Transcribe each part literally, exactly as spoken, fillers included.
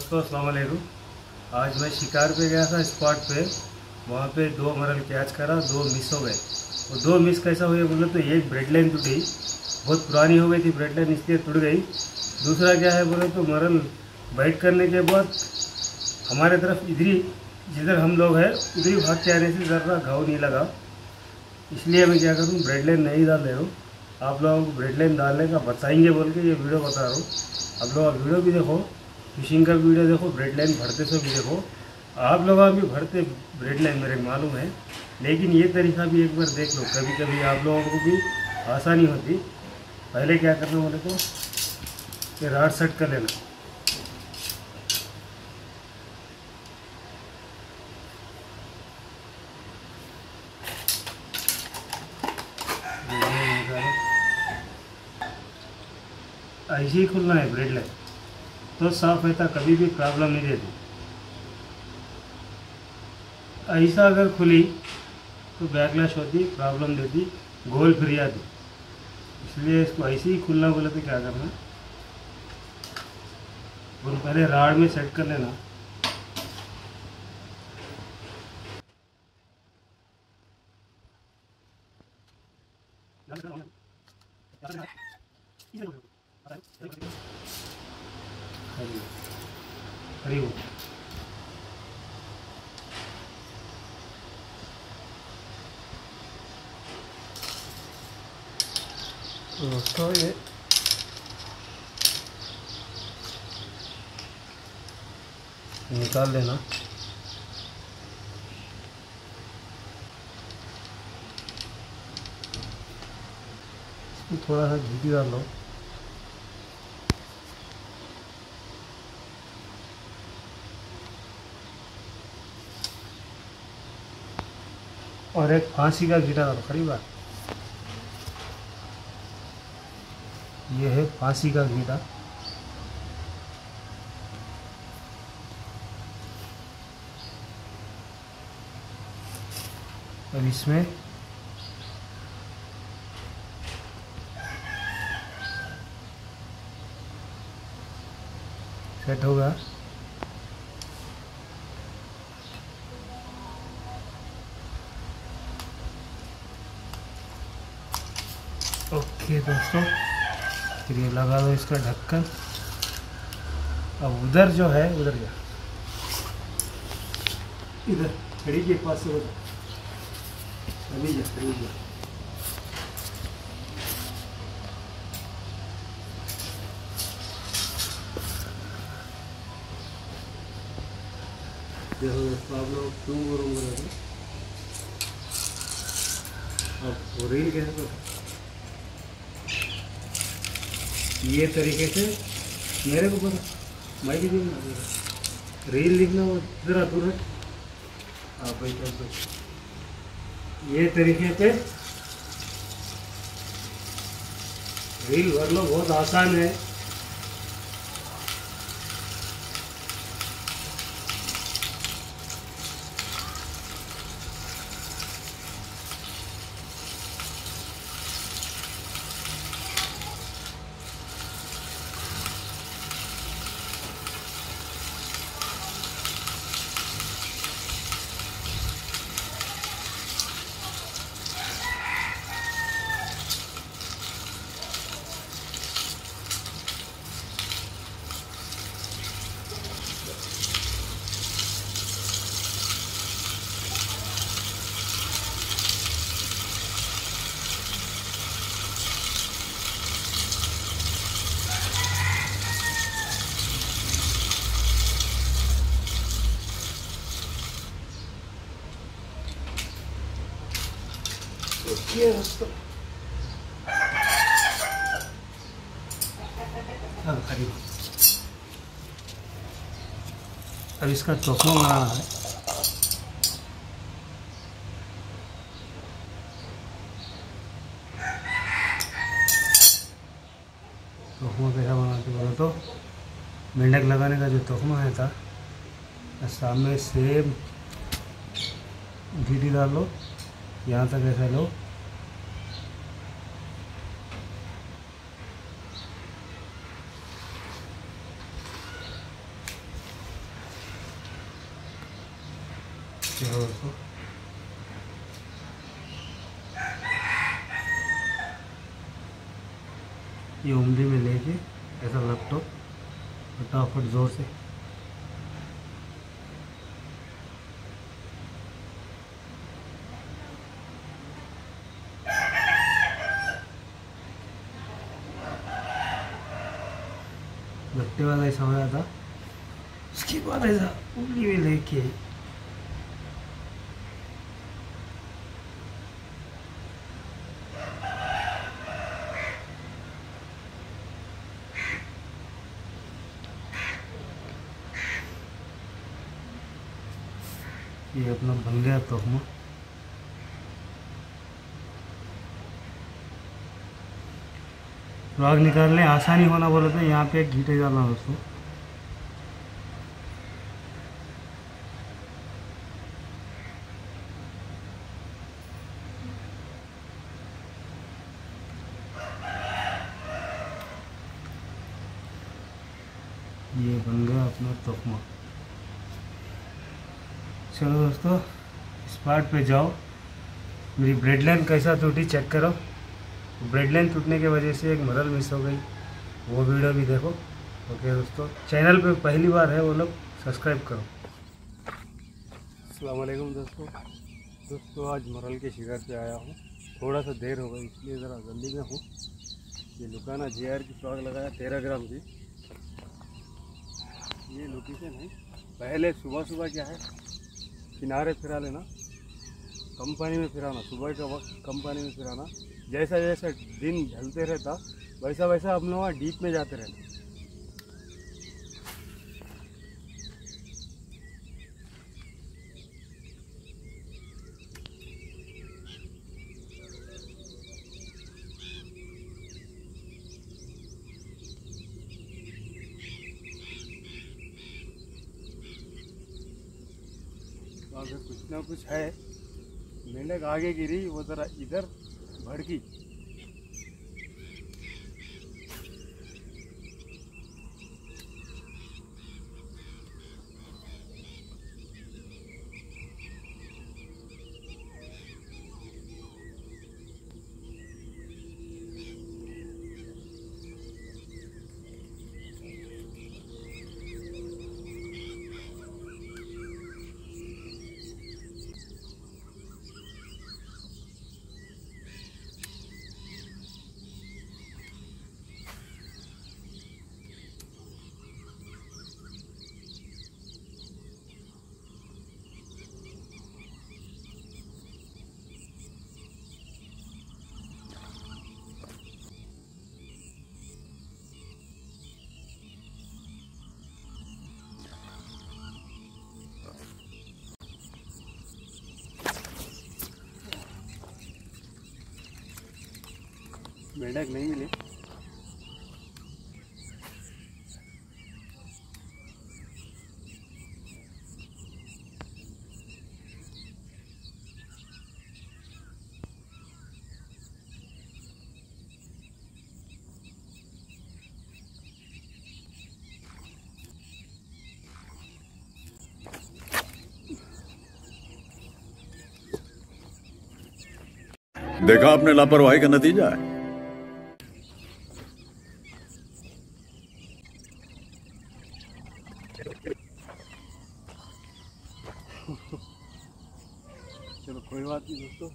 दोस्तों अस्सलाम वालेकुम। आज मैं शिकार पे गया था स्पॉट पे। वहाँ पे दो मरल कैच करा, दो मिस हो गए। और दो मिस कैसा हुए बोले तो एक ब्रेड लाइन टूटी, बहुत पुरानी हो गई थी ब्रेड लाइन, इसलिए टूट गई। दूसरा क्या है बोले तो मरल बाइट करने के बाद हमारे तरफ इधर ही जिधर हम लोग हैं उधर ही भाग के आने से ज़रा घाव नहीं लगा, इसलिए मैं क्या करूँ ब्रेड लाइन नहीं डाल रहा हूँ। आप लोगों को ब्रेड लाइन डालने का बताएंगे बोल के ये वीडियो बता रहा हूँ। आप लोग वीडियो भी देखो, फिशिंग का वीडियो देखो, ब्रेड लाइन भरते से भी देखो। आप लोग भी भरते ब्रेड लाइन मेरे मालूम है, लेकिन ये तरीका भी एक बार देख लो। कभी कभी आप लोगों को भी आसानी होती। पहले क्या करना बोले तो ये राड सेट कर लेना। ऐसे ही खुलना है ब्रेड लाइन, तो साफ रहता, कभी भी प्रॉब्लम नहीं रहती। ऐसा अगर खुली तो बैकलैश होती, प्रॉब्लम देती, गोल फिर आती। इसलिए इसको ऐसे ही खुलना बोले तो क्या करना, और पहले राड में सेट कर लेना। हरी हो दोस्तों, ये निकाल लेना। थोड़ा सा घी डाल लो। और एक फांसी का घीटा डालो। खरी बात, ये है फांसी का घीटा। अब इसमें सेट होगा। ओके दोस्तों, फिर ये लगा दो इसका ढक्कन। अब उधर जो है उधर जा, इधर खड़ी के पास से उधर अभी जा, अभी जा। देखो आप लोग क्यों बोलोगे, अब रील कैसे तो ये तरीके से मेरे को पता, मैं भी देखना रील लिखना वो जरा दूर है। आप भाई कर दो ये तरीके पे रील भर लो, बहुत आसान है। ये दोस्तों अब खरीद, अब इसका चौकमा बनाना है। तोखमा कैसा बनाते बोलो तो मेंढक लगाने का जो तोखमा है था, सामने सेम घी डाल लो, यहाँ तक ऐसा लो, देखो दोस्तों, ये उंगली में लेके ऐसा लपटो फटाफट जोर से। लगते वाला ऐसा हो रहा था, उसके बाद ऐसा उंगली में लेके ये अपना बन गया तोहमा। राग निकालने आसानी होना बोले तो यहाँ पे एक घीटे डालना दोस्तों। ये बन गया अपना तोहमा। चलो दोस्तों, स्पॉट पे जाओ, मेरी ब्रेड लाइन कैसा टूटी चेक करो। ब्रेड लाइन टूटने की वजह से एक मरल मिस हो गई, वो वीडियो भी देखो। ओके दोस्तों, चैनल पे पहली बार है वो लोग सब्सक्राइब करो। अस्सलाम वालेकुम दोस्तों। दोस्तों आज मरल के शिकार पे आया हूँ, थोड़ा सा देर हो गई इसलिए ज़रा जल्दी में हूँ। ये लुकाना जे आर की फ्रॉग लगाया तेरह ग्राम की। ये लोकेशन है, पहले सुबह सुबह क्या है किनारे फिरा लेना, कम पानी में फिराना, सुबह का वक्त कम पानी में फिराना। जैसा जैसा दिन ढलते रहता वैसा वैसा हम लोग वहाँ डीप में जाते रहना। तो अगर कुछ ना कुछ है, मेंढक आगे गिरी, वो ज़रा इधर भड़की। मेंढक नहीं मिले। देखा आपने लापरवाही का नतीजा है। चलो कोई बात नहीं दोस्तों,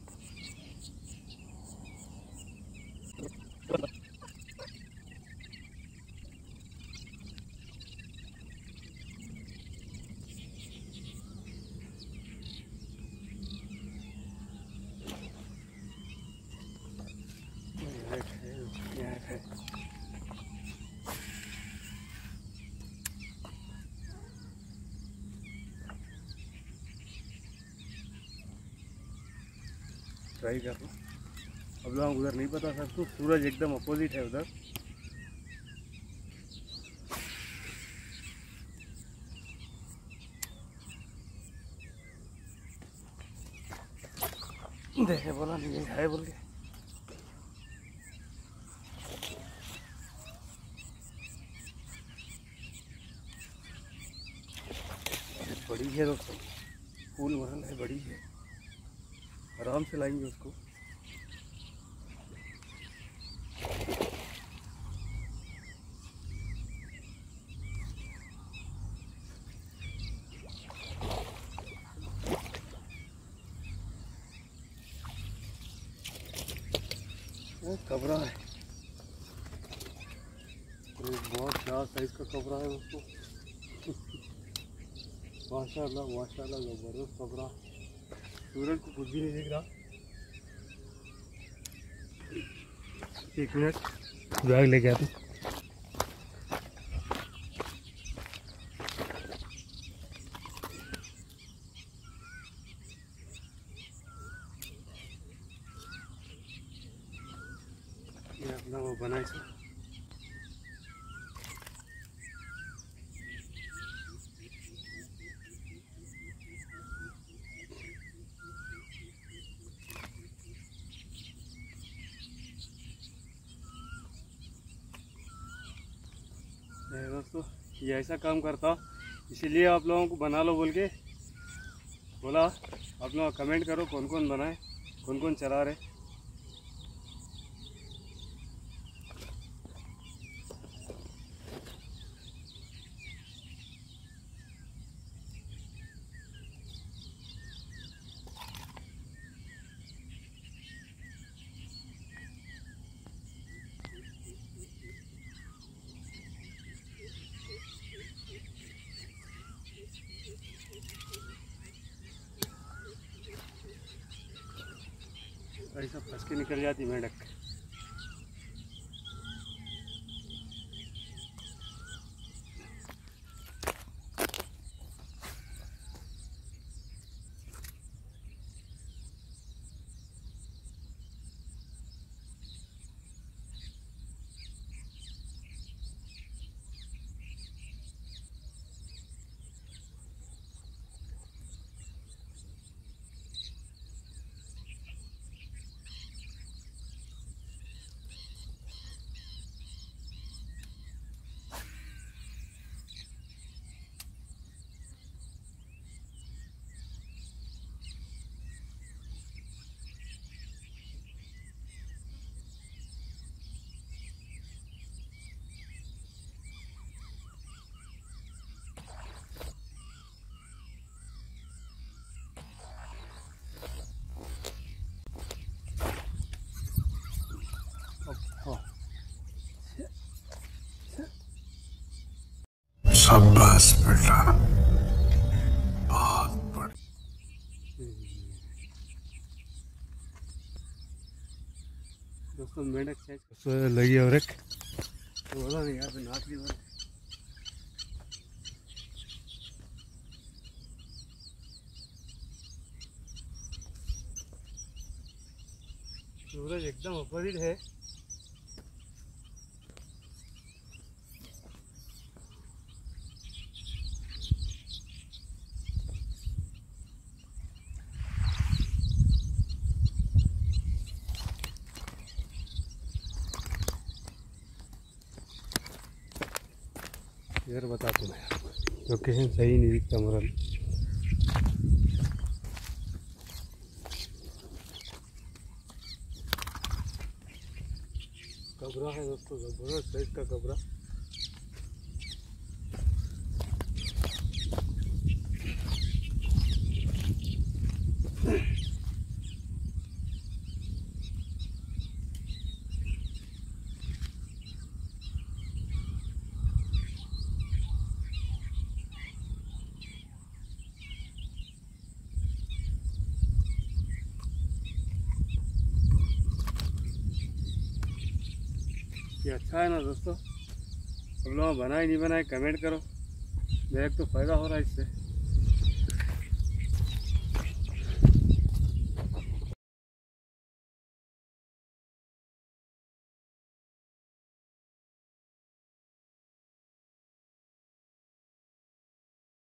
ट्राई कर लो। अब लोग उधर नहीं बता सकते, सूरज एकदम अपोजिट है उधर। देखे बोला नहीं है बोल के। बड़ी है दोस्तों। फूल मरल है, बड़ी है, आराम से लाएंगे उसको। वो कबरा है, बहुत बड़ा साइज का कबरा है उसको। माशाल्लाह माशाल्लाह जबरदस्त कबरा। सूरज को कुछ भी नहीं दिख रहा। एक मिनट बैग लेके आते। ये अपना वो बना है दोस्तों। ये ऐसा काम करता, इसीलिए आप लोगों को बना लो बोल के बोला। आप लोग कमेंट करो कौन कौन बनाए, कौन कौन चला रहे। ऐसा फंस के निकल जाती मेंढक। शाबाश बेटा, बहुत बढ़िया। दोस्तों मेंढक साइज लगी और एक तो बोला नहीं यार, नाच ली। सूरज एकदम अपोजिट है। यार बताते मैं लोकेशन सही नहीं दिखता मरल। कबरा है दोस्तों, जबरदस्त साइज का कबरा। ये अच्छा है ना दोस्तों। सब लोग बनाए नहीं बनाए कमेंट करो, मेरे को तो फ़ायदा हो रहा है इससे।